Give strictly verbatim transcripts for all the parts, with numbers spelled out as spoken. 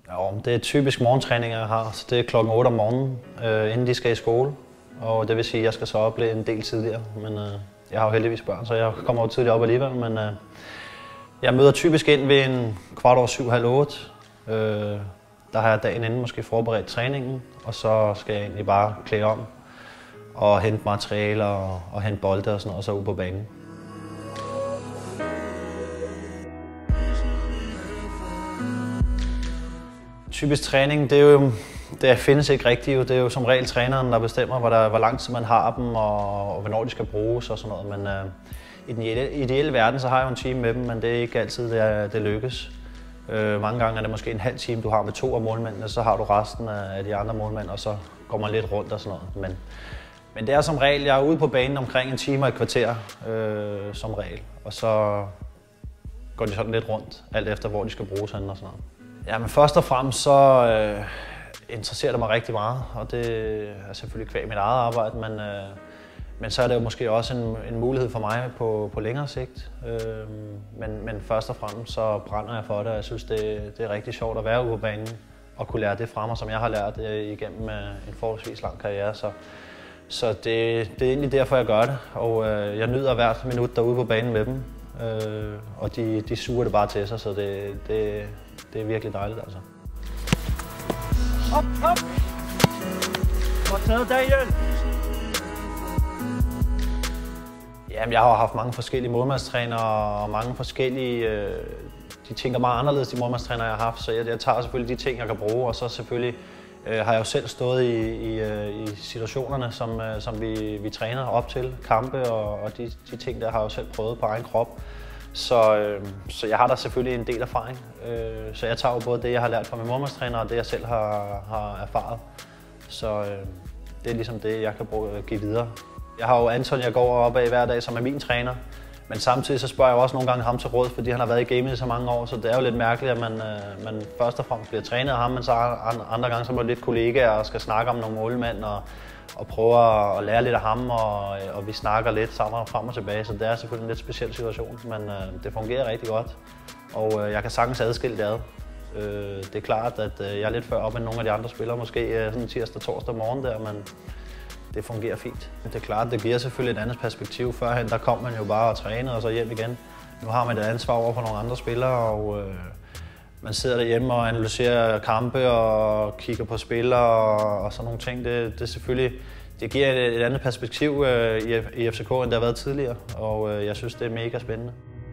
Jo, det er typisk morgentræninger, jeg har. Så det er klokken otte om morgenen, øh, inden de skal i skole. Og det vil sige, at jeg skal så op en del tidligere. Men øh, jeg har jo heldigvis børn, så jeg kommer jo tidligere op alligevel. Men øh, jeg møder typisk ind ved en kvart over syv, halv otte. Øh, der har jeg dagen inden måske forberedt træningen, og så skal jeg egentlig bare klæde om og hente materialer og, og hente bolde og sådan noget, og så ud på banen. Typisk træning, det er jo, det findes ikke rigtigt. Det er jo som regel træneren, der bestemmer, hvor, der, hvor lang tid man har dem, og, og hvornår de skal bruges og sådan noget. Men øh, i den ideelle verden, så har jeg jo en time med dem, men det er ikke altid, det, er, det lykkes. Øh, mange gange er det måske en halv time, du har med to af målmændene, så har du resten af de andre målmænd, og så går man lidt rundt og sådan noget. Men, men det er som regel, jeg er ude på banen omkring en time og et kvarter, øh, som regel. Og så går de sådan lidt rundt, alt efter hvor de skal bruges hen og sådan noget. Ja, men først og fremmest så øh, interesserer det mig rigtig meget, og det er selvfølgelig kvæg mit eget arbejde, men, øh, men så er det jo måske også en, en mulighed for mig på, på længere sigt. Øh, men, men først og fremmest så brænder jeg for det, og jeg synes, det, det er rigtig sjovt at være ude på banen og kunne lære det fra mig, som jeg har lært øh, igennem øh, en forholdsvis lang karriere. Så, så det, det er egentlig derfor, jeg gør det, og øh, jeg nyder hvert minut derude på banen med dem, øh, og de, de suger det bare til sig, så det, det Det er virkelig dejligt, altså. Hop, hop! Godt taget, Daniel! Jamen, jeg har haft mange forskellige målmandstrænere og mange forskellige... Øh, de tænker meget anderledes, de målmandstrænere, jeg har haft, så jeg, jeg tager selvfølgelig de ting, jeg kan bruge, og så selvfølgelig øh, har jeg jo selv stået i, i, øh, i situationerne, som, øh, som vi, vi træner op til, kampe, og, og de, de ting, der har jeg jo selv prøvet på egen krop. Så, øh, så jeg har da selvfølgelig en del erfaring. Øh, så jeg tager jo både det, jeg har lært fra min målmandstræner, og det, jeg selv har, har erfaret. Så øh, det er ligesom det, jeg kan bruge, give videre. Jeg har jo Anton, jeg går op af hver dag, som er min træner. Men samtidig så spørger jeg også nogle gange ham til råd, fordi han har været i gamet i så mange år. Så det er jo lidt mærkeligt, at man, øh, man først og fremmest bliver trænet af ham, men så andre gange så er man lidt kollegaer og skal snakke om nogle målmænd og, og prøve at lære lidt af ham, og, og vi snakker lidt sammen frem og tilbage. Så det er selvfølgelig en lidt speciel situation, men øh, det fungerer rigtig godt. Og øh, jeg kan sagtens adskille det ad. Øh, det er klart, at øh, jeg er lidt før op end nogle af de andre spillere, måske øh, sådan tirsdag, torsdag morgen der, men det fungerer fint. Det er klart, det giver selvfølgelig et andet perspektiv. Førhen der kom man jo bare og trænede og så hjem igen. Nu har man et ansvar over for nogle andre spillere, og øh, man sidder derhjemme og analyserer kampe og kigger på spillere og, og sådan nogle ting. Det, det, selvfølgelig, det giver et, et andet perspektiv øh, i, i F C K, end det har været tidligere, og øh, jeg synes, det er mega spændende.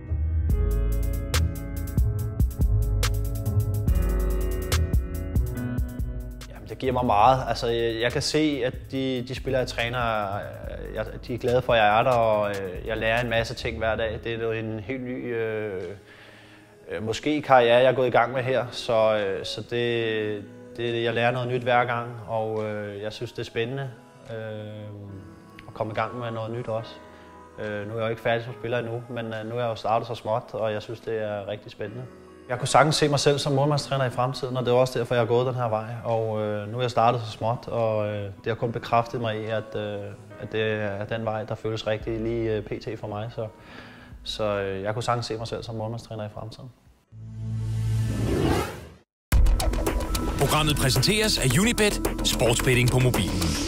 Det giver mig meget. Altså, jeg kan se, at de, de spillere, jeg træner, jeg, de er glade for, at jeg er der, og jeg lærer en masse ting hver dag. Det er jo en helt ny, øh, måske karriere, jeg er gået i gang med her, så, så det, det, jeg lærer noget nyt hver gang, og øh, jeg synes, det er spændende øh, at komme i gang med noget nyt også. Øh, nu er jeg jo ikke færdig som spiller endnu, men øh, nu er jeg jo startet så småt, og jeg synes, det er rigtig spændende. Jeg kunne sagtens se mig selv som målmandstræner i fremtiden, og det er også derfor, jeg har gået den her vej. Og øh, nu er jeg startet så småt, og øh, det har kun bekræftet mig i, at, øh, at det er den vej, der føles rigtig lige øh, pt. For mig. Så, så øh, jeg kunne sagtens se mig selv som målmandstræner i fremtiden. Programmet præsenteres af Unibet, sportsbetting på mobilen.